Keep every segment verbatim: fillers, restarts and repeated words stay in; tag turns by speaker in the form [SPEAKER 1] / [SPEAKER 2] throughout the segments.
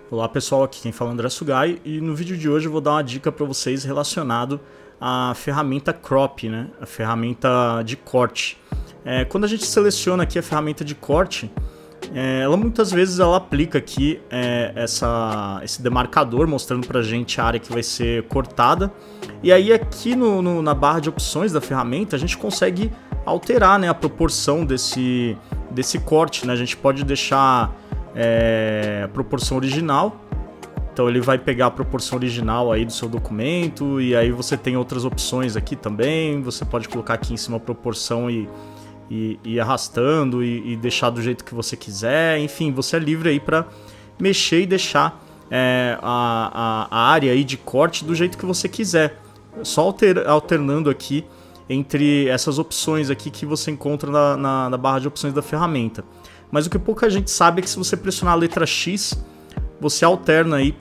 [SPEAKER 1] Olá pessoal, aqui quem fala é André Sugai e no vídeo de hoje eu vou dar uma dica para vocês relacionado à ferramenta Crop, né? A ferramenta de corte. É, quando a gente seleciona aqui a ferramenta de corte, é, ela muitas vezes ela aplica aqui é, essa, esse demarcador mostrando para a gente a área que vai ser cortada. E aí aqui no, no, na barra de opções da ferramenta a gente consegue alterar, né, a proporção desse, desse corte, né? A gente pode deixar É, a proporção original, então ele vai pegar a proporção original aí do seu documento, e aí você tem outras opções aqui também. Você pode colocar aqui em cima a proporção e, e, e ir arrastando e, e deixar do jeito que você quiser. Enfim, você é livre aí para mexer e deixar é, a, a, a área aí de corte do jeito que você quiser, só alter, alternando aqui entre essas opções aqui que você encontra na, na, na barra de opções da ferramenta. Mas o que pouca gente sabe é que se você pressionar a letra X, você alterna aí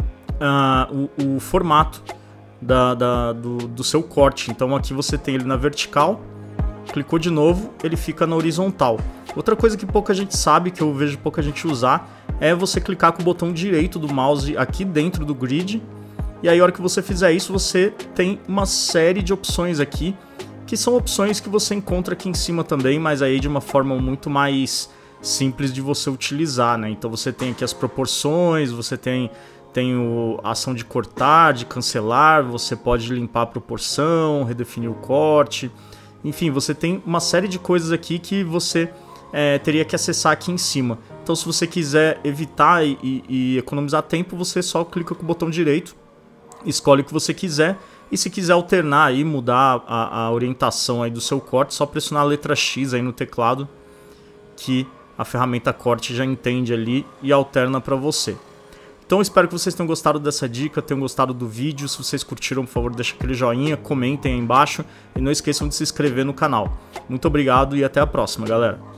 [SPEAKER 1] uh, o, o formato da, da, do, do seu corte. Então aqui você tem ele na vertical, clicou de novo, ele fica na horizontal. Outra coisa que pouca gente sabe, que eu vejo pouca gente usar, é você clicar com o botão direito do mouse aqui dentro do grid. E aí a hora que você fizer isso, você tem uma série de opções aqui, que são opções que você encontra aqui em cima também, mas aí de uma forma muito mais simples de você utilizar, né? Então você tem aqui as proporções, você tem, tem o, a ação de cortar, de cancelar, você pode limpar a proporção, redefinir o corte, enfim, você tem uma série de coisas aqui que você é, teria que acessar aqui em cima. Então se você quiser evitar e, e, e economizar tempo, você só clica com o botão direito, escolhe o que você quiser, e se quiser alternar e mudar a, a orientação aí do seu corte, só pressionar a letra X aí no teclado, que a ferramenta corte já entende ali e alterna para você. Então espero que vocês tenham gostado dessa dica, tenham gostado do vídeo. Se vocês curtiram, por favor, deixa aquele joinha, comentem aí embaixo e não esqueçam de se inscrever no canal. Muito obrigado e até a próxima, galera.